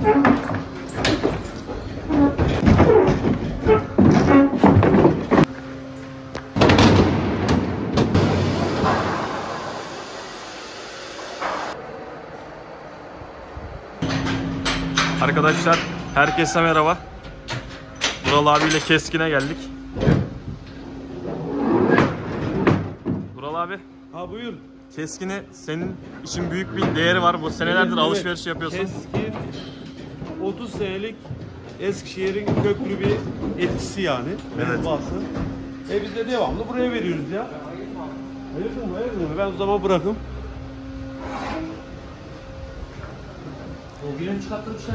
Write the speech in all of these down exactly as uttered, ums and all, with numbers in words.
Arkadaşlar herkese merhaba. Vural abiyle Keskin'e geldik. Vural abi. Ha buyur. Keskin'i senin için büyük bir değeri var. Bu senelerdir Evet, alışveriş yapıyorsun. Keskin otuz senelik Eskişehir'in köklü bir etkisi yani. Evet. Mezbahası. E biz de devamlı buraya veriyoruz ya. Hayırdır mı? Hayırdır mı? Ben o zaman bırakım. O günü çıkartmışlar.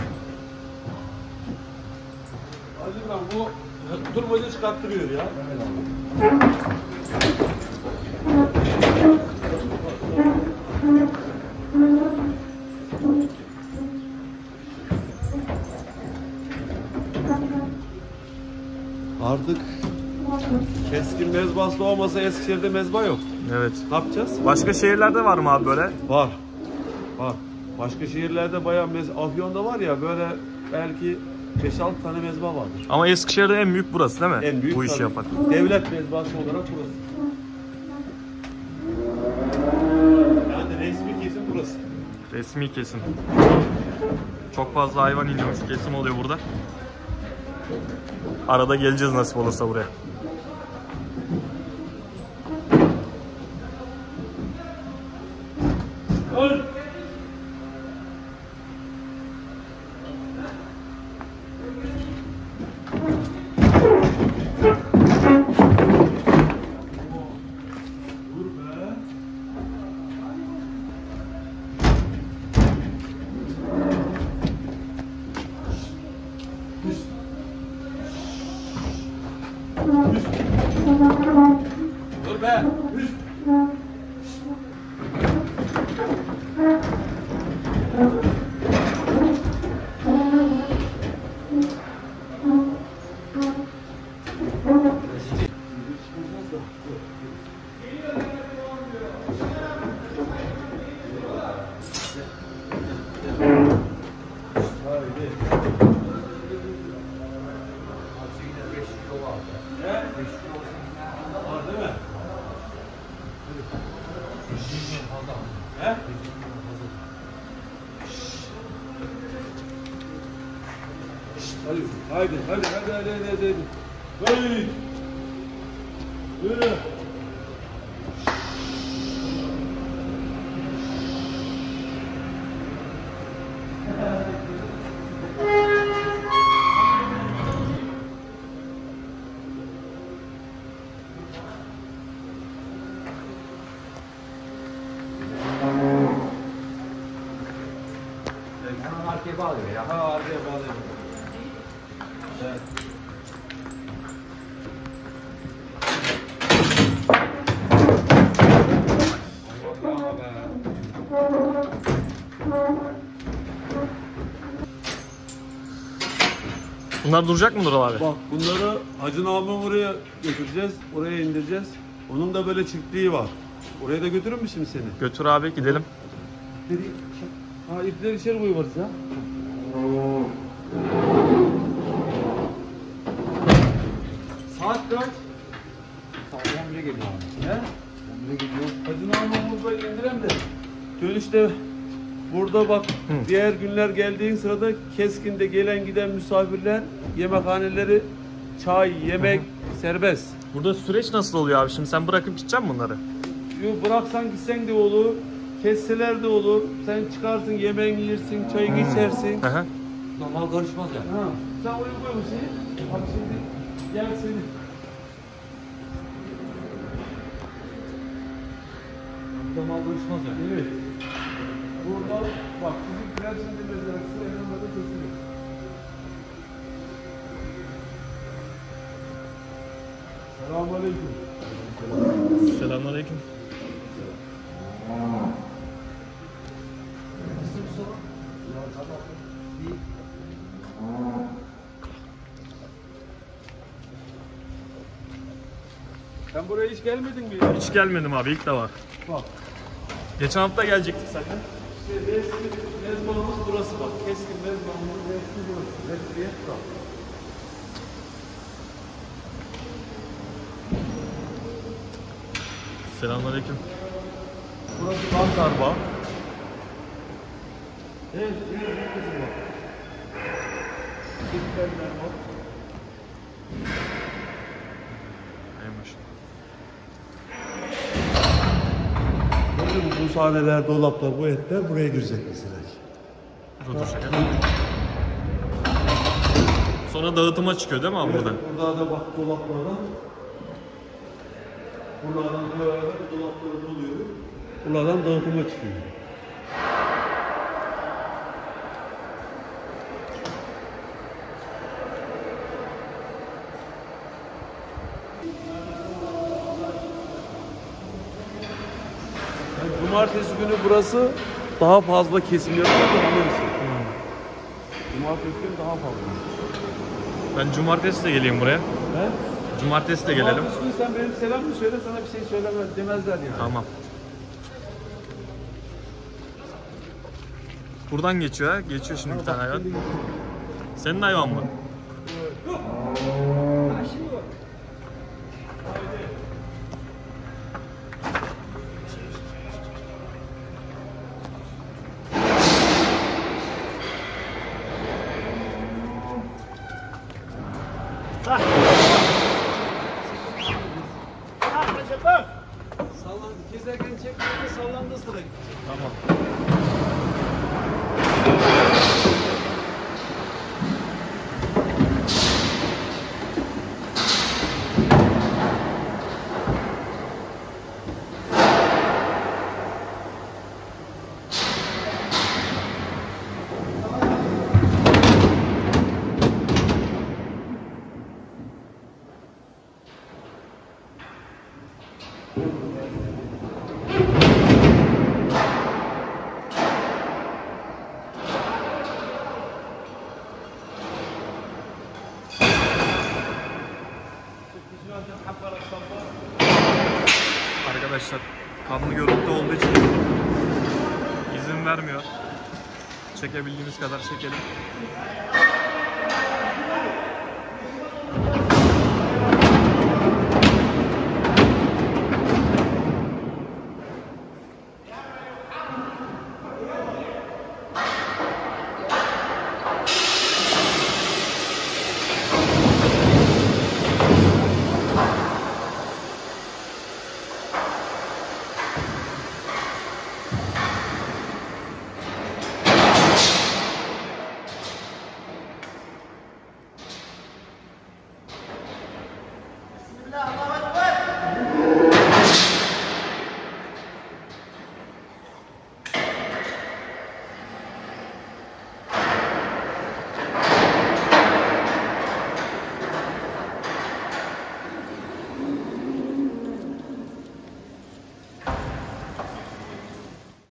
Hacı lan bu turbocu çıkarttırıyor ya. Artık Keskin mezbahası olmasa Eskişehir'de mezba yok. Evet. Ne yapacağız? Başka şehirlerde var mı abi böyle? Var. Var. Başka şehirlerde bayağı mez Afyon'da var ya böyle belki beş altı tane mezba vardır. Ama Eskişehir'de en büyük burası değil mi? En büyük bu işi tabii. yapan. Devlet mezbahası olarak burası. Yani resmi kesim burası. Resmi kesim. Çok fazla hayvan iniyormuş. Kesim oluyor burada. Arada geleceğiz nasip olursa buraya. Öl. Dur be. Üst. Hadi, hadi, hadi, hadi, hadi, hadi, hadi. Hadi. Yürü. Hemen arkaya bağlıyor ya. Ha, arkaya bağlayalım. Evet. Bunlar duracak mı Vural abi? Bak bunları Hacı Nami'yi oraya götüreceğiz, oraya indireceğiz. Onun da böyle çiftliği var. Oraya da götürür mü şimdi seni? Götür abi gidelim. Ha ipleri içeri koyuyoruz ya. Saat kaç? Saat on bire geliyor abi. He? on bire geliyor. Hacı Nami'yi burada indirem de. Dönüşte burada bak Hı. diğer günler geldiğin sırada Keskin'de gelen giden misafirler yemekhaneleri çay, yemek serbest. Burada süreç nasıl oluyor abi? Şimdi sen bırakıp gideceksin mi bunları? Yo, bıraksan gitsen de olur, kesseler de olur. Sen çıkarsın, yemeğini yersin, çayını Hmm. içersin. Hı hı. Normal karışmaz yani. Ha. Sen oraya koy bu şeyi. Bak şimdi gel seni. Normal karışmaz yani. Evet. Burada bak bizimkiler şimdi mesela şu elhamada kesilir. Selamünaleyküm. Selamünaleyküm. Sen buraya hiç gelmedin mi? Hiç gelmedim abi, ilk defa. Bak. Geçen hafta gelecektik zaten. İşte resmi mezbanımız burası bak. Keskin mezbanımız resmi burası. Resmiyet kal. Selamünaleyküm. Burası kantar bağ. Evet, evet, kızım bak. Çiftlerler bak. Ey maşallah. Gördün mü bu sahneler, dolaplar, bu etler buraya girecek mesela. Dur dur şaka. Sonra dağıtıma çıkıyor değil mi abi Evet, burada? burada da bak dolaplardan. Buradan böyle dolapları doluyor. Buradan dağıtıma çıkıyor. Yani cumartesi günü burası daha fazla kesim yapıyor. Hmm. Cumartesi günü daha fazla. Ben cumartesi de geleyim buraya. He? Cumartesi de gelelim. Cumartesi günü sen benim selamımı söyle, sana bir şey söylemez demezler yani. Tamam. Buradan geçiyor ha. Geçiyor şimdi bir tane hayvan. Senin hayvan mı? Sallandı. Gezerken çekmedi, sallandı sıra gitti. Tamam. Arkadaşlar kanlı görüntü olduğu için izin vermiyor. Çekebildiğimiz kadar çekelim. Bismillah.